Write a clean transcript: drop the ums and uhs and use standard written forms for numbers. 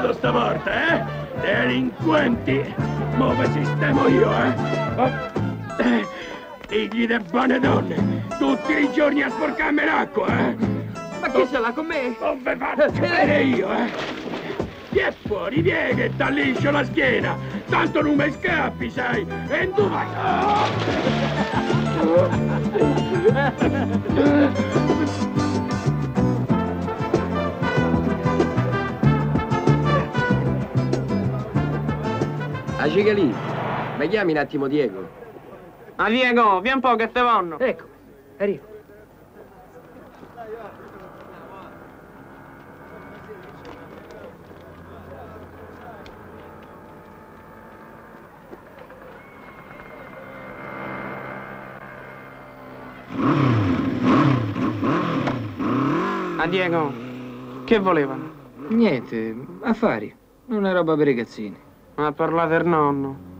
sbagliato stavolta, eh? Delinquenti! Mo' vi sistemo io, eh? Figli di buone donne! Tutti i giorni a sporcarmi l'acqua, eh? Ma chi ce l'ha con me? Non ve faccio vedere io, eh? Vieni fuori, vieni che t'alliscio la schiena! Tanto non mi scappi, sai! E tu vai! A Cigalì, mi chiami un attimo Diego? Ah, Diego, vieni un po' che te vanno. Ecco, arrivo. Ah, Diego, che volevano? Niente, affari. Non è roba per i cazzini. Ma parlate del nonno.